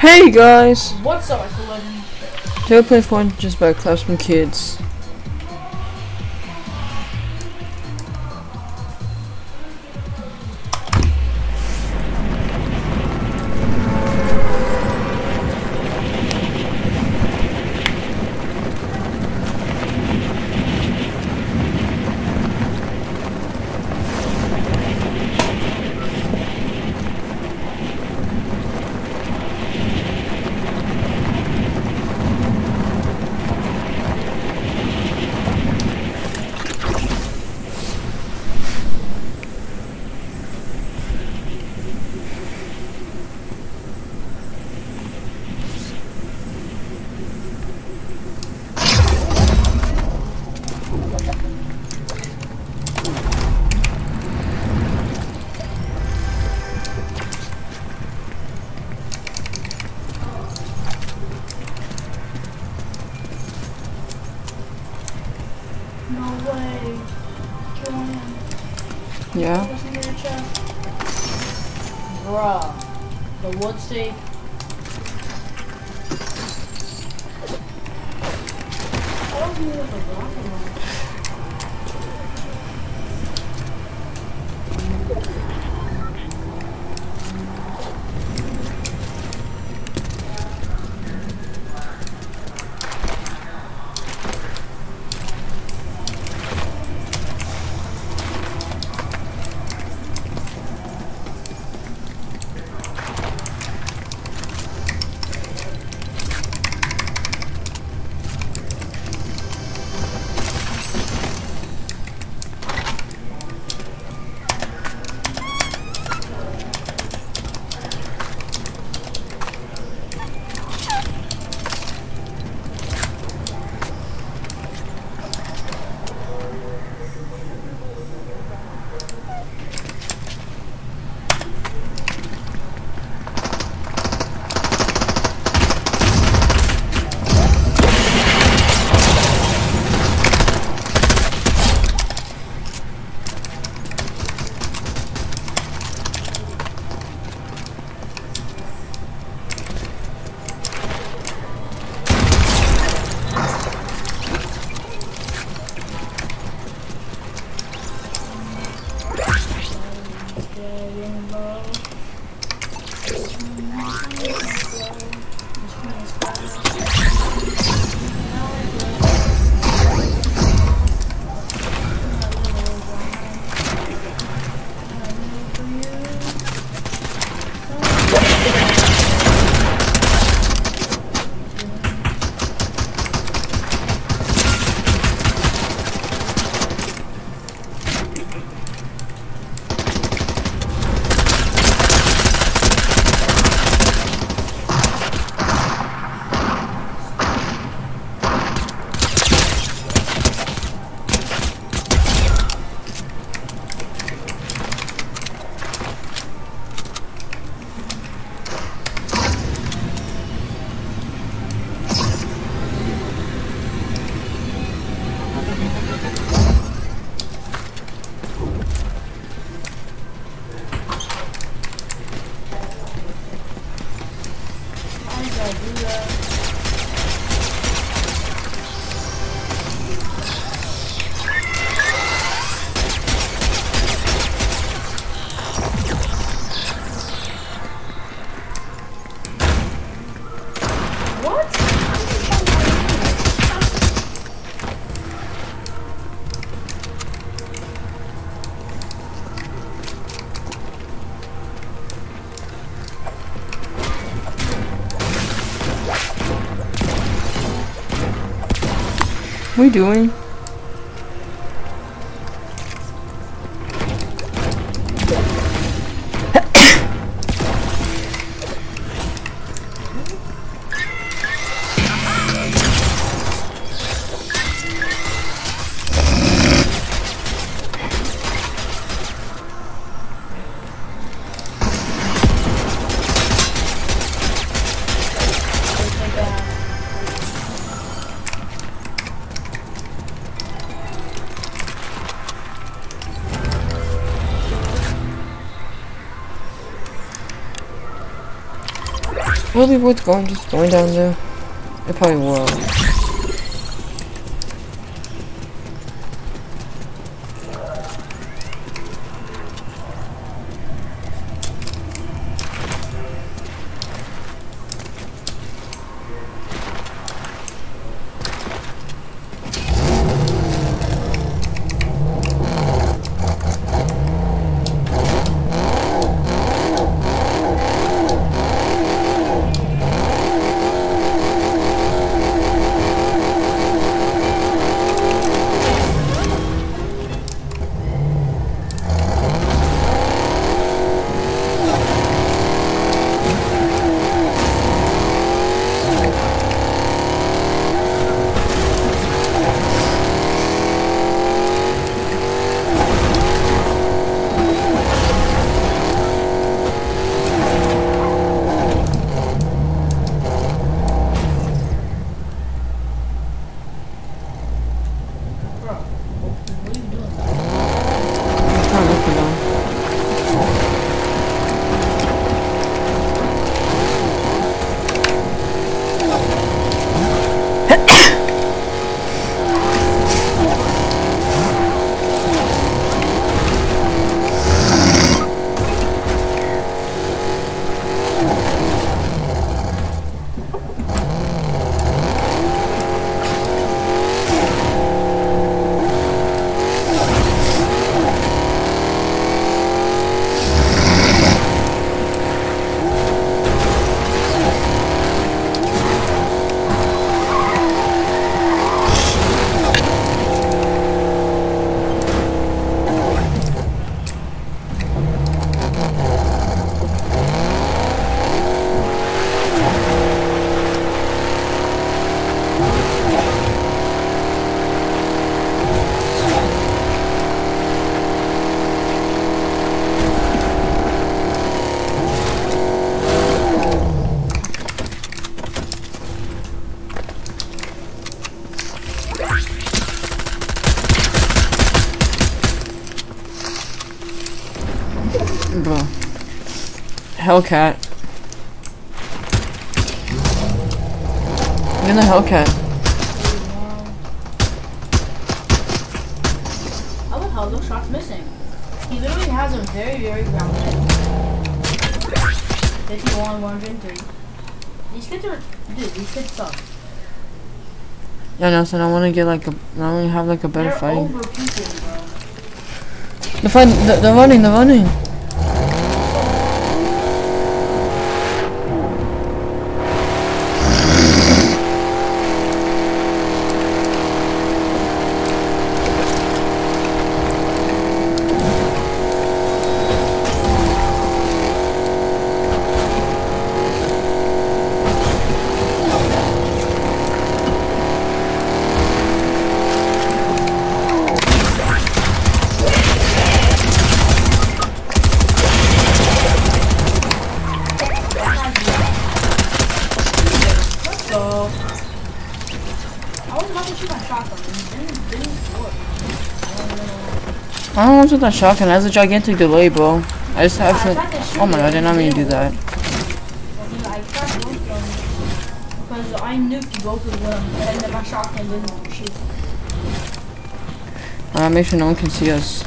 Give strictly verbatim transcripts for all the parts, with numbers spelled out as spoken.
Hey guys! What's up, Michael Legend? Today we play fun just by Classroom Kids. No way. Killing him. Yeah? What's in your chest? Bruh. The wood stake. I don't know what the rocket was. What are we doing? Will it be worth going, just going down there? It probably will. Bro. Hellcat. You're in the Hellcat. How the hell those shots missing? He literally has a very, very grounded. fifty-one, one hundred three. These kids are, dude, these kids suck. Yeah, no, so I want to get like a, I want to have like a better They're fighting. overpeaking, bro. The fight, the, the running, the running. I don't want to that shotgun. It has a gigantic delay, bro. I just have to. Oh my god, I did not mean to do that. Because I nuked both of them, and then my shotgun didn't shoot. Alright, make sure no one can see us.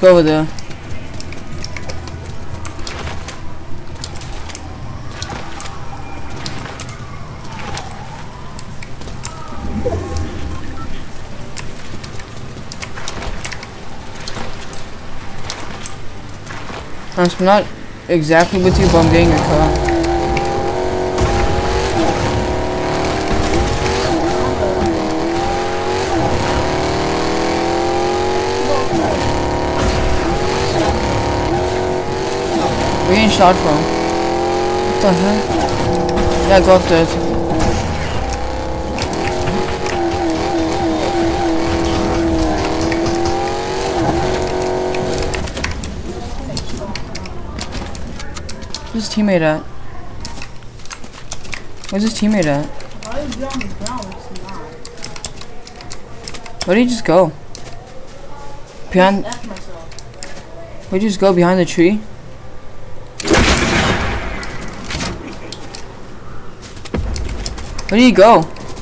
go over there. I'm not exactly with you, but I'm getting your car. Where are you getting shot from? What the heck? Yeah, go up there. Where's his teammate at? Where's his teammate at? Why would you on the ground? It's not. Where did he just go? Behind. F myself. Where'd you just go? Behind the tree? Where did he go?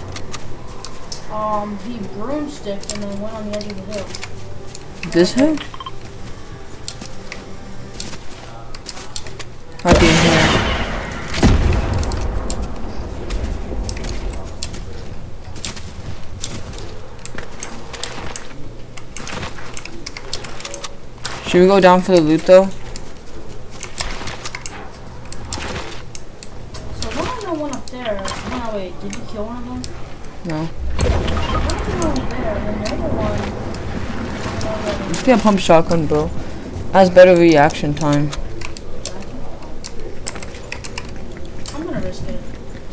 Um, he broomsticked and then went on the edge of the hill. This hill? Might be in here. Should we go down for the loot though? So I don't know one up there. No, wait, did you kill one of them? No. I don't know one there, and the other one. Let's get a pump shotgun, bro. Has better reaction time. I'm gonna risk it.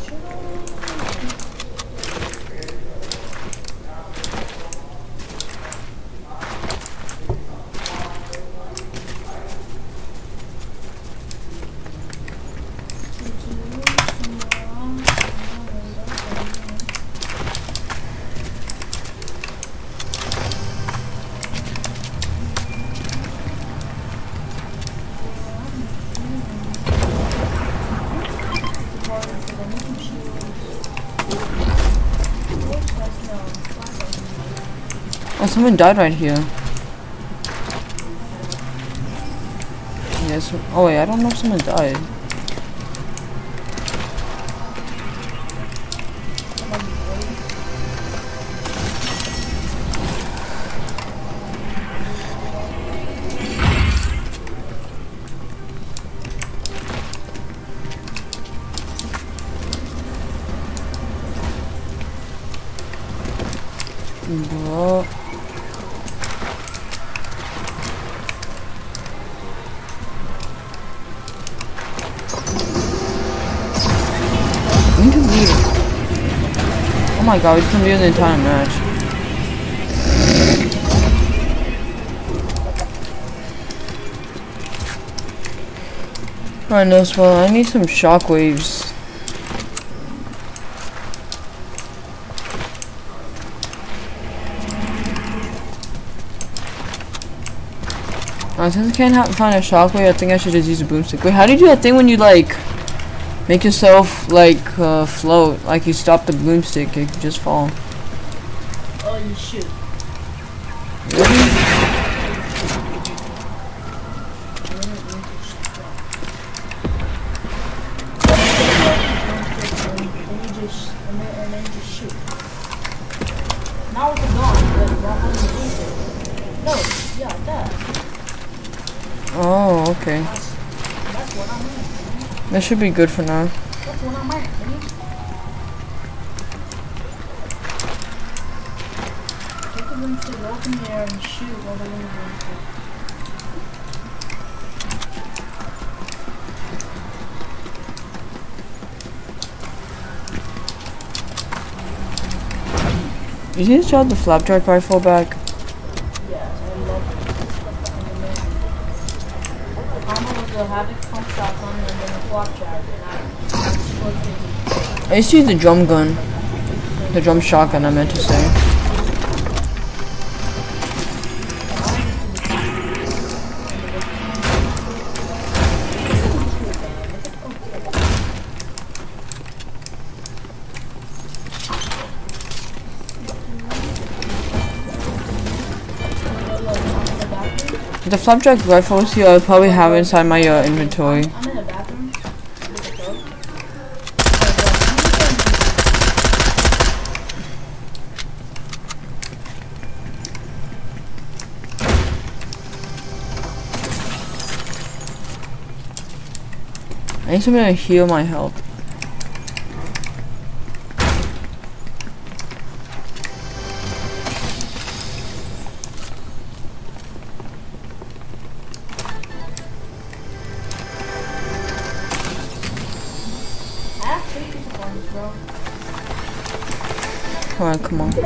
Oh, someone died right here. Yes. Oh wait, I don't know if someone died. Bro. We need to leave. Oh my god, we can do the entire match. Alright, no spell. I need some shockwaves. Uh, since I can't ha find a shockwave, I think I should just use a boomstick. Wait, how do you do that thing when you like make yourself like uh, float? Like you stop the boomstick, you can just fall. Oh, you shoot. Really? And you just and then, and then you just shoot. Not with the gun, but not on the boomstick. No, yeah, like that. Oh, okay. That's, that's what I meant. That should be good for now. That's what I meant, please. Take the boomstick, walk in the air, and shoot while they're in the boomstick. You see this job the flapjack rifle back? Yes, I love it. Combo with the Havoc pump shotgun and then the flapjack, and I destroyed fifty. I used to use the drum gun. The drum shotgun, I meant to say. The flapjack rifles here I probably have inside my uh, inventory. I'm in the bathroom. With the coat. I need something to heal my health. Alright, come on.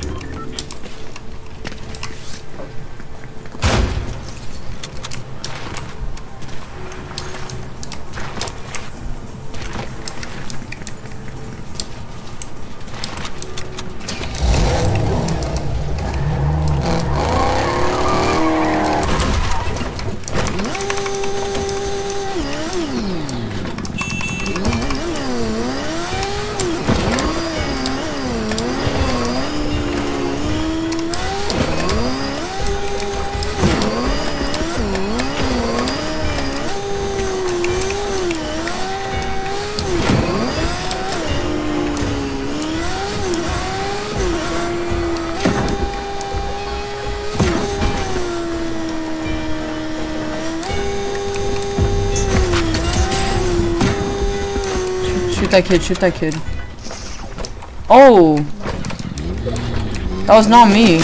Shoot that kid, shoot that kid. Oh! That was not me.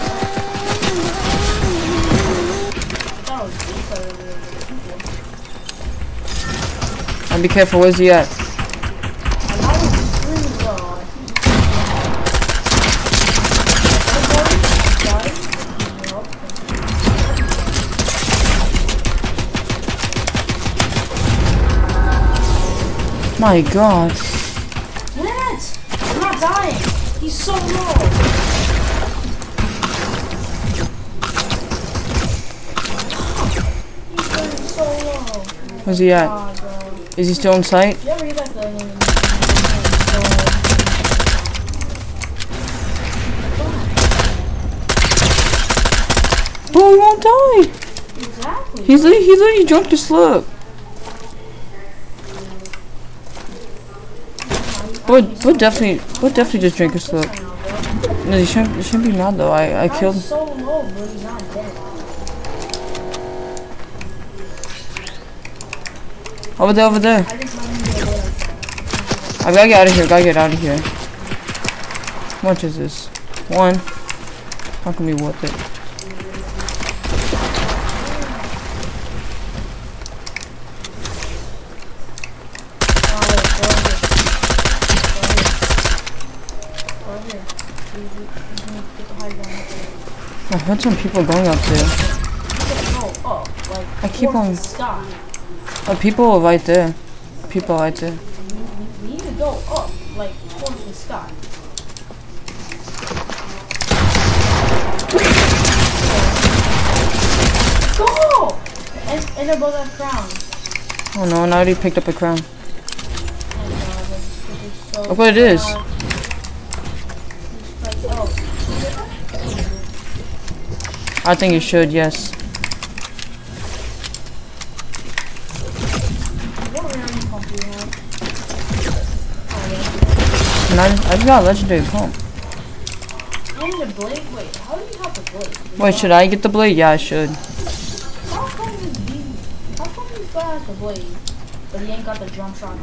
And be careful, where's he at? My god. Damn it! I'm not dying! He's so low! He's going so low. Where's he at? God, bro. Is he still in sight? You ever read like the... Bro, he won't die! Exactly. He's li he's literally drunk to slurp. Would would definitely would definitely just drink a slurp. No, you shouldn't you shouldn't be mad though. I I killed. He's so low, but he's not dead. Over there, over there. I just let him get away. I gotta get out of here. Gotta get out of here. How much is this? One. Not gonna be worth it. I heard some people going up there. Up, like, I keep on. Stop. Oh, people are right there. People right there. We need to go up, like, towards the sky. Go! And, and above that crown. Oh no, I already picked up a crown. Oh god, this is so Look what it is. bad. It's like, oh. I think you should, yes. What random pump do you have? And I just, I just got a legendary pump. And the blade? Wait, how do you have the blade? Wait, should I get the blade? Yeah, I should. How come this dude, how come this guy has the blade, but he ain't got the jump shot?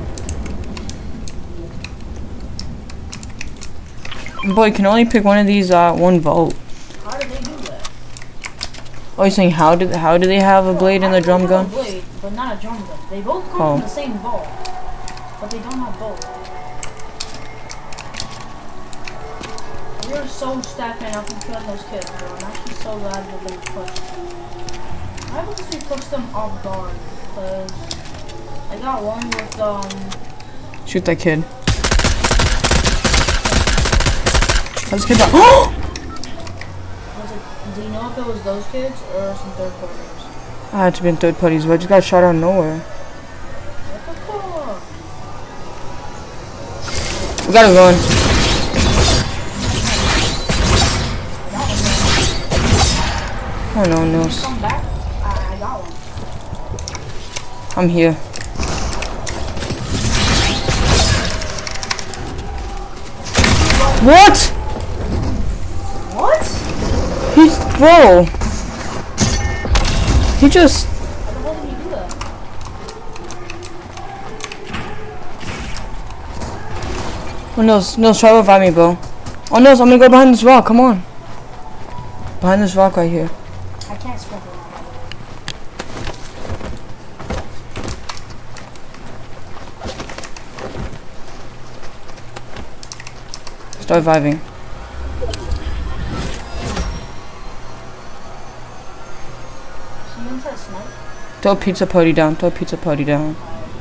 Boy, you can only pick one of these at one vote. How did they do that? Oh, you're saying how did how do they have a blade in the drum gun? A blade, but not a drum gun. They both come Oh. from the same vault, but they don't have both. We're so stacked right now from killing those kids, bro. I'm actually so glad that they pushed. I hope we pushed them off guard, because I got one with, um... Shoot that kid. How's this kid die? Oh! Was it, do you know if it was those kids or some third parties? I had to be in third parties, but I just got shot out of nowhere. What the fuck? We gotta run. Oh no, no. Come back. got one. I'm here. What? What? He's bro. He just. How the hell did he do that? Oh no, no, try to revive me, bro. Oh no, I'm gonna go behind this rock. Come on. Behind this rock right here. I can't sprint around. Start reviving. So you want to try to snipe? Throw a pizza party down. Throw a pizza party down.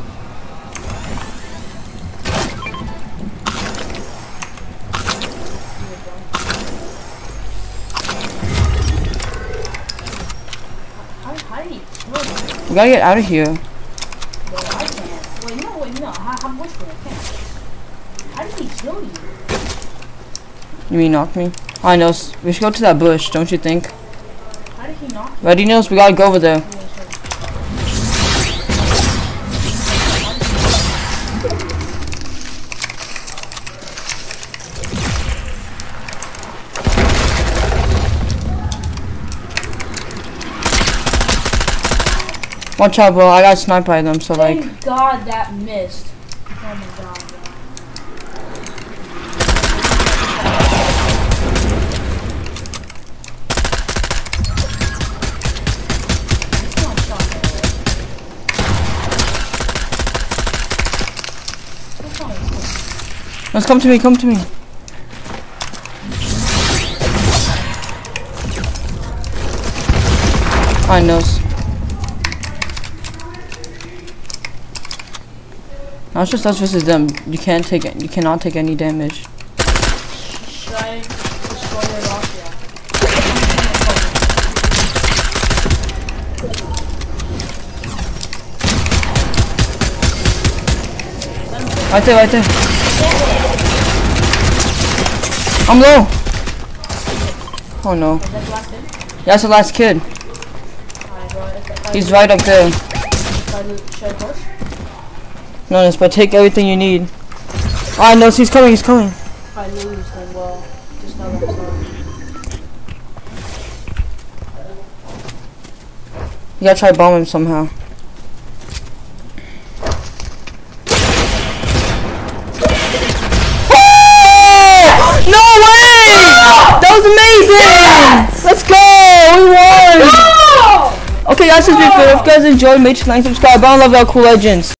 How, how did he kill me? We gotta get out of here. Well, I can't. Wait, no, wait, no. How, how much would I can't? How did he kill you? You mean knock me? I know. We should go to that bush, don't you think? How did he knock you? Ready, Nils? We gotta go over there. Yeah, sure. Watch out, bro. I got sniped by them, so like. Thank God that missed. Oh my God, bro. Come on, shot there. What's wrong with this? Let's come to me. Come to me. I know. Now it's just us versus them. You can't take it. You cannot take any damage. Should I destroy your rock? Yeah. Right there, right there. I'm low. Oh no. Is that the last hit? Yeah, that's the last kid. Alright, bro. If, if I He's lose- right up there. If I lose, should I push? No, it's but take everything you need. Ah, no, he's coming. He's coming. If I lose, then well, just know that I'm sorry. You gotta try to bomb him somehow. Oh! No way! That was amazing! Let's go! We won! Okay, guys, since we if you guys enjoyed, make sure to like, subscribe. I love our cool legends.